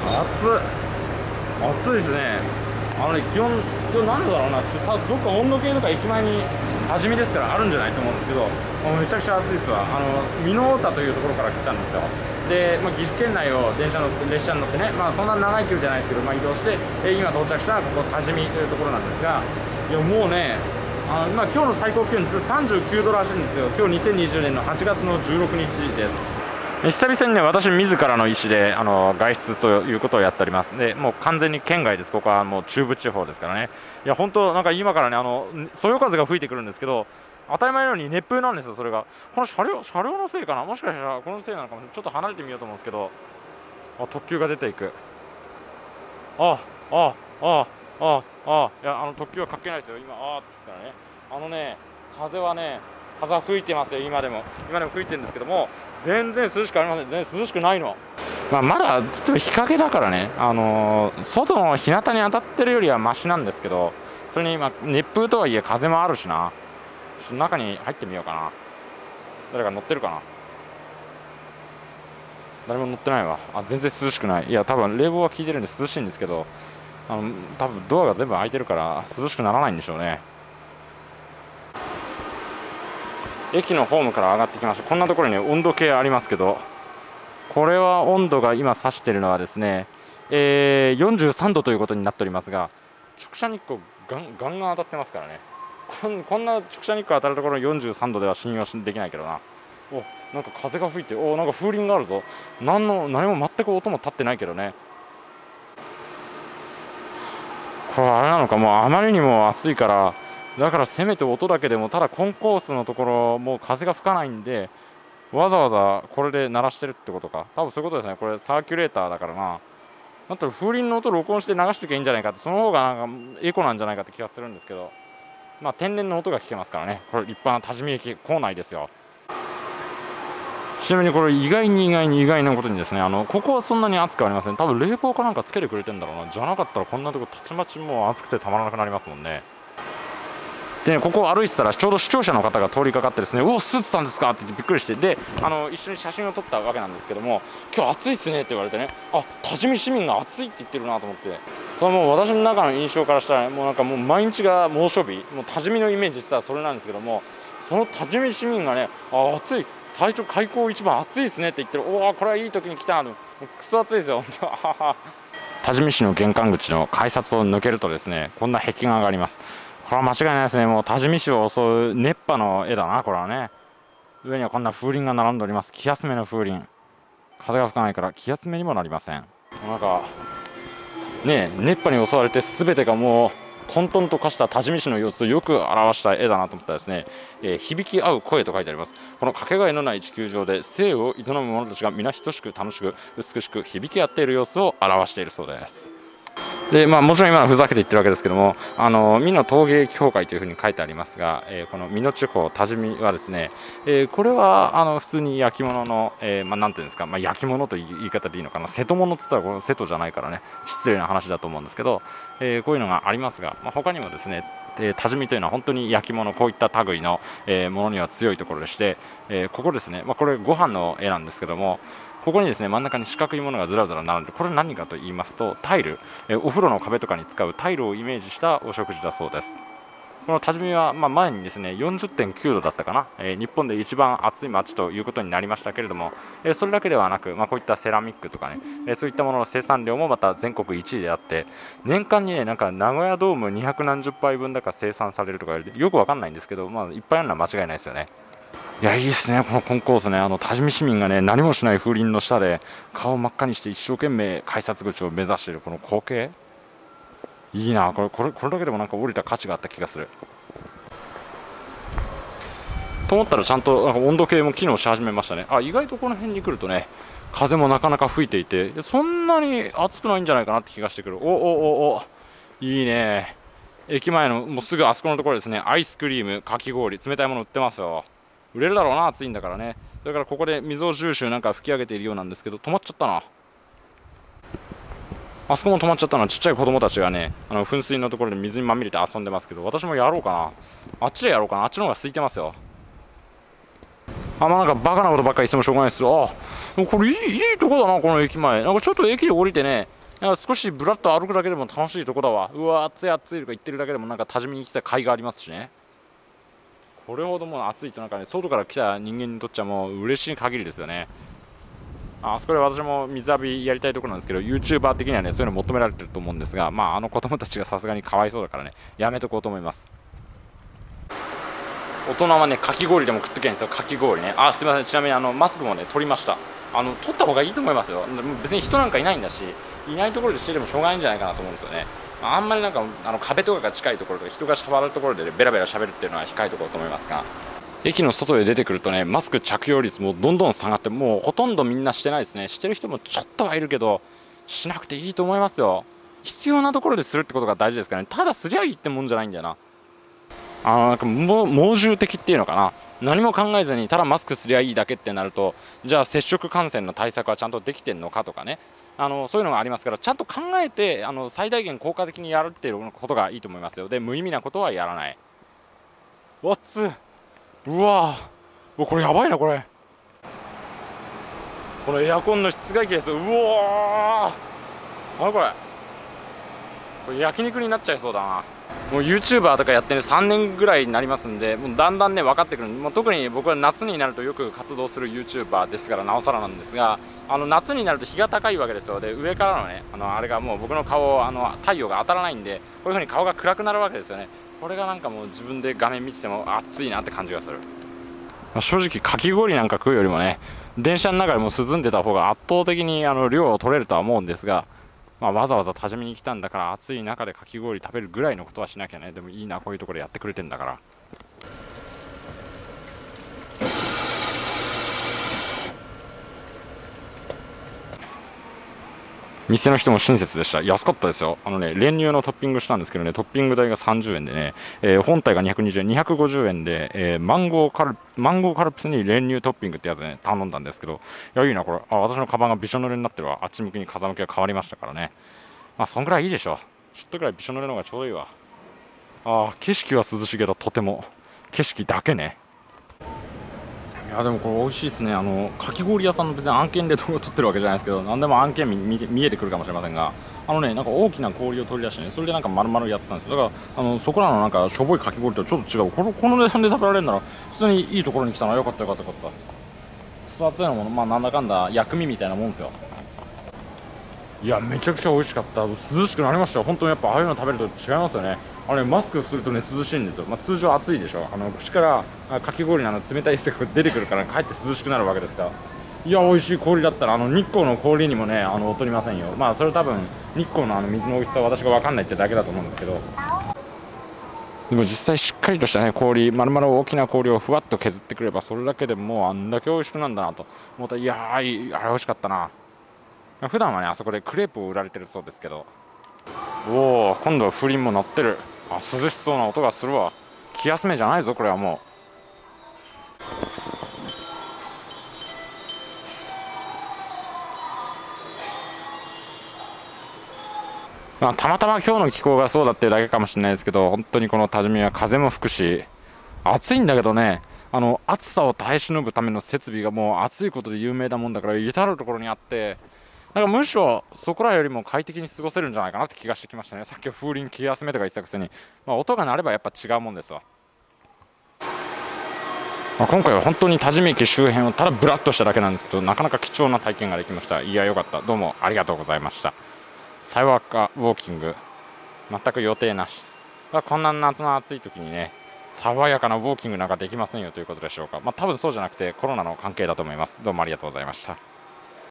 暑いですね。気温、なんでだろうな、どっか温度計とか駅前に多治見ですからあるんじゃないと思うんですけど、もうめちゃくちゃ暑いですわ。美濃太というところから来たんですよ。で、岐阜県内を列車に乗ってね、そんな長い距離じゃないですけど、移動して、今到着したのはここ多治見というところなんですが、いやもうね、今日の最高気温実は39度らしいんですよ。今日2020年の8月の16日です。久々にね、私自らの意思で外出ということをやっております。で、もう完全に県外です。ここはもう中部地方ですからね。いや本当なんか今からねそよ風が吹いてくるんですけど、当たり前のように熱風なんですよ。それがこの車両のせいかな、もしかしたらこのせいなのかも。ちょっと離れてみようと思うんですけど、特急が出ていく。いや特急は関係ないですよ。今って言ったらね、風は吹いてますよ。今でも吹いてるんですけども、全然涼しくありません。全然涼しくないの。まだちょっと日陰だからね、外の日向に当たってるよりはマシなんですけど、それに熱風とはいえ風もあるしな。ちょっと中に入ってみようかな。誰か乗ってるかな。誰も乗ってないわ。全然涼しくない。いや多分冷房は効いてるんで涼しいんですけど、多分ドアが全部開いてるから涼しくならないんでしょうね。駅のホームから上がってきました。こんなところに温度計ありますけど、これは温度が今指しているのはですね、43度ということになっておりますが、直射日光ガンガン当たってますからね。こんな直射日光当たるところ43度では信用できないけどな。なんか風が吹いて、なんか風鈴があるぞ。何も全く音も立ってないけどね。これあれなのか、もうあまりにも暑いから、だからせめて音だけでも、ただコンコースのところもう風が吹かないんで、わざわざこれで鳴らしてるってことか。多分そういうことですね。これサーキュレーターだからな。だったら風鈴の音を録音して流しときゃいいんじゃないかって、その方がなんかエコなんじゃないかって気がするんですけど、天然の音が聞けますからね。これ立派な多治見駅構内ですよ。ちなみにこれ意外なことにですね、ここはそんなに暑くありません。多分冷房かなんかつけてくれてんだろうな。じゃなかったらこんなとこたちまちもう暑くてたまらなくなりますもんね。でね、ここを歩いてたらちょうど視聴者の方が通りかかってですね、スーツさんですかって言ってびっくりして、で一緒に写真を撮ったわけなんですけども、今日暑いっすねって言われてね、多治見市民が暑いって言ってるなと思って、それはもう私の中の印象からしたら、もう毎日が猛暑日、もう多治見のイメージ実はそれなんですけども、その多治見市民がね、暑い、最初開口一番暑いですねって言ってる。これはいい時に来たの。クソ暑いですよ本当。多治見市の玄関口の改札を抜けるとですね、こんな壁画があります。これは間違いないですね。もう多治見市を襲う熱波の絵だな、これはね。上にはこんな風鈴が並んでおります。気休めの風鈴。風が吹かないから気休めにもなりません。なんかね、熱波に襲われて全てがもう混沌と化した多治見市の様子をよく表した絵だなと思ったらですね、響き合う声と書いてあります。このかけがえのない地球上で生を営む者たちが皆等しく楽しく美しく響き合っている様子を表しているそうです。でもちろん今のふざけて言ってるわけですけども、美濃陶芸協会というふうに書いてありますが、この美濃地方多治見はですね、これは普通に焼き物の、なんていうんですか、焼き物という言い方でいいのかな、瀬戸物っつったらこの瀬戸じゃないからね、失礼な話だと思うんですけど、こういうのがありますが、他にもですね、多治見というのは本当に焼き物、こういった類の、ものには強いところでして、ここですね、これご飯の絵なんですけども、ここにですね、真ん中に四角いものがずらずら並んで、これ何かと言いますとタイル、お風呂の壁とかに使うタイルをイメージしたお食事だそうです。この多治見は前にですね 40.9 度だったかな、日本で一番暑い町ということになりましたけれども、それだけではなく、こういったセラミックとかね、そういったものの生産量もまた全国1位であって、年間にね、なんか名古屋ドーム200何十杯分だか生産されるとかよくわかんないんですけど、いっぱいあるのは間違いないですよね。いや、いいですね、このコンコースね。多治見市民がね、何もしない風鈴の下で顔を真っ赤にして一生懸命改札口を目指しているこの光景、いいな。これだけでもなんか降りた価値があった気がすると思ったら、ちゃんとなんか温度計も機能し始めましたね。意外とこの辺に来るとね、風もなかなか吹いていて、そんなに暑くないんじゃないかなって気がしてくる。いいね。駅前のもうすぐあそこのところですね、アイスクリーム、かき氷、冷たいもの売ってますよ。売れるだろうな、暑いんだからね。それからここで溝重州なんか吹き上げているようなんですけど、止まっちゃったな。あそこも止まっちゃったな。ちっちゃい子供たちがね、噴水のところで水にまみれて遊んでますけど、私もやろうかな。あっちでやろうかな。あっちの方が空いてますよ。 まあなんかバカなことばっかりいつもしょうがないですよ。もうこれいいとこだな、この駅前。なんかちょっと駅で降りてね、なんか少しぶらっと歩くだけでも楽しいとこだわ。うわ、暑い暑いとか言ってるだけでもなんか多治見に来た甲斐がありますしね。これほどもう暑いとなんかね、外から来た人間にとっちゃもう嬉しい限りですよね。あそこで私も水浴びやりたいところなんですけど、 YouTuber 的にはねそういうの求められてると思うんですが、まあ子供たちがさすがにかわいそうだからね、やめとこうと思います。大人はねかき氷でも食ってけんですよ、かき氷ね。すみません、ちなみにマスクもね取りました。取った方がいいと思いますよ。別に人なんかいないんだし、いないところでしてでもしょうがないんじゃないかなと思うんですよね。あんまりなんか壁とかが近いところとか人がしゃばるところで、ね、ベラベラしゃべるっていうのは控えとこうと思いますが、駅の外へ出てくるとね、マスク着用率もどんどん下がって、もうほとんどみんなしてないですね。してる人もちょっとはいるけど、しなくていいと思いますよ。必要なところでするってことが大事ですからね。ただすりゃいいってもんじゃないんだよな。なんか猛獣的っていうのかな。何も考えずにただマスクすりゃいいだけってなると、じゃあ接触感染の対策はちゃんとできてんのかとかね、そういうのがありますから、ちゃんと考えて最大限効果的にやるっていうことがいいと思いますよ。で、無意味なことはやらない。わっつ、うわー、これやばいな、これ。このエアコンの室外機ですよ。うわー、これ焼肉になっちゃいそうだな。もう YouTuber とかやってね3年ぐらいになりますんで、もうだんだんね分かってくる。もう特に僕は夏になるとよく活動する YouTuber ですからなおさらなんですが、夏になると日が高いわけですよ。で、上からのねあれがもう僕の顔太陽が当たらないんで、こういう風に顔が暗くなるわけですよね。これがなんかもう自分で画面見てても暑いなって感じがする。正直かき氷なんか食うよりもね、電車の中でも涼んでた方が圧倒的に量を取れるとは思うんですが、わざわざ多治見に来たんだから暑い中でかき氷食べるぐらいのことはしなきゃね。でもいいな、こういうところでやってくれてんだから。店の人も親切でした。安かったですよ。練乳のトッピングしたんですけどね、トッピング代が30円でね、本体が220円、250円で、マンゴーカルピスに練乳トッピングってやつでね、頼んだんですけど、いや、いいな、これ。私のカバンがびしょ濡れになってるわ。あっち向きに風向きが変わりましたからね。そんぐらいいいでしょ。ちょっとぐらいびしょ濡れの方がちょうどいいわ。景色は涼しいけど、とても。景色だけね。いやでもこれ美味しいですね。かき氷屋さんの別に案件で動画撮ってるわけじゃないですけど、何でも案件見えてくるかもしれませんが、なんか大きな氷を取り出してね、それでなんか丸々やってたんですよ。だからそこらのなんかしょぼいかき氷とちょっと違う。この値段で食べられるなら普通にいいところに来たな。よかったよかったよかった。普通熱いのもなんだかんだ薬味みたいなもんですよ。いやめちゃくちゃ美味しかった。涼しくなりましたよ。本当にやっぱああいうの食べると違いますよね。マスクするとね涼しいんですよ。通常暑いでしょ。口からかき氷の冷たい水が出てくるからかえって涼しくなるわけですから。いや美味しい氷だったら日光の氷にもね劣りませんよ。それ多分日光の水の美味しさは私が分かんないってだけだと思うんですけど、でも実際しっかりとしたね氷、丸々大きな氷をふわっと削ってくればそれだけでもうあんだけ美味しくなんだなと思った。いやー、あれ美味しかったな。普段はねあそこでクレープを売られてるそうですけど、おお、今度は風鈴も鳴ってる。涼しそうな音がするわ。気休めじゃないぞこれはもう。たまたま今日の気候がそうだっていうだけかもしれないですけど、本当にこの多治見は風も吹くし暑いんだけどね、暑さを耐え忍ぶための設備がもう暑いことで有名なもんだから至る所にあって、なんかむしろそこらよりも快適に過ごせるんじゃないかなって気がしてきましたね。さっきは風鈴気休めとか言ってたくせに、音が鳴ればやっぱ違うもんですわ。今回は本当に多治見駅周辺をただブラッとしただけなんですけど、なかなか貴重な体験ができました。いやよかった。どうもありがとうございました。さよわかウォーキング全く予定なし。こんな夏の暑い時にね爽やかなウォーキングなんかできませんよということでしょうか。多分そうじゃなくてコロナの関係だと思います。どうもありがとうございました。